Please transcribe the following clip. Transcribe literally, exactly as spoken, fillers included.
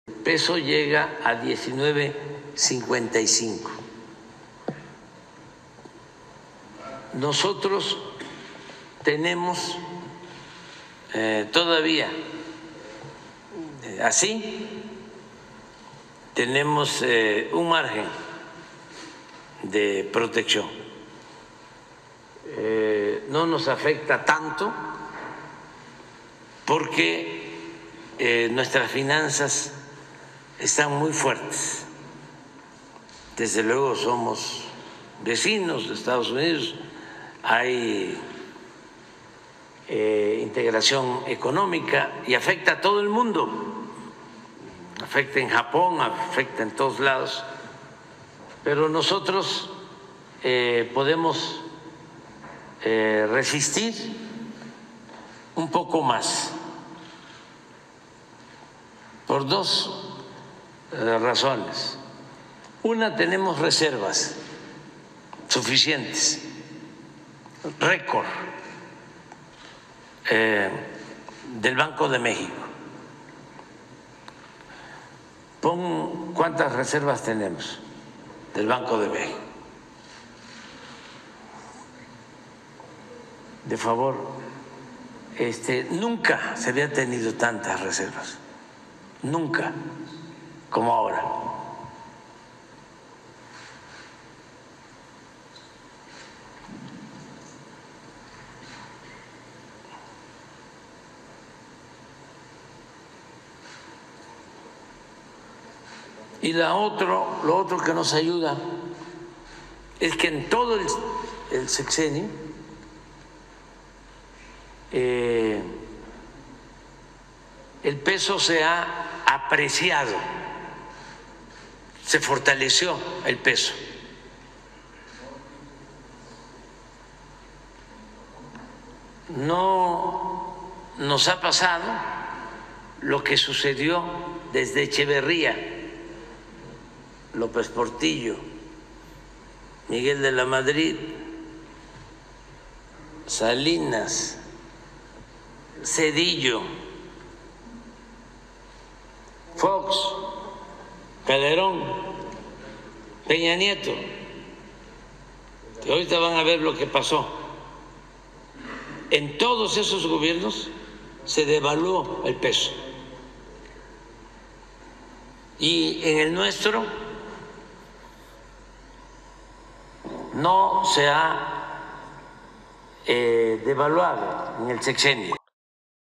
El peso llega a diecinueve cincuenta y cinco. Nosotros tenemos eh, todavía eh, así, tenemos eh, un margen de protección. Eh, no nos afecta tanto porque eh, nuestras finanzas están muy fuertes. Desde luego somos vecinos de Estados Unidos, hay eh, integración económica y afecta a todo el mundo, afecta en Japón, afecta en todos lados, pero nosotros eh, podemos eh, resistir un poco más por dos eh, razones. Una, tenemos reservas suficientes, récord eh, del Banco de México. Pon cuántas reservas tenemos del Banco de México. De favor, este, nunca se había tenido tantas reservas, nunca como ahora. Y la otro, lo otro que nos ayuda es que en todo el, el sexenio eh, el peso se ha apreciado, se fortaleció el peso. No nos ha pasado lo que sucedió desde Echeverría, López Portillo, Miguel de la Madrid, Salinas, Zedillo, Fox, Calderón, Peña Nieto. Y ahorita van a ver lo que pasó. En todos esos gobiernos se devaluó el peso. Y en el nuestro no se ha eh, devaluado en el sexenio.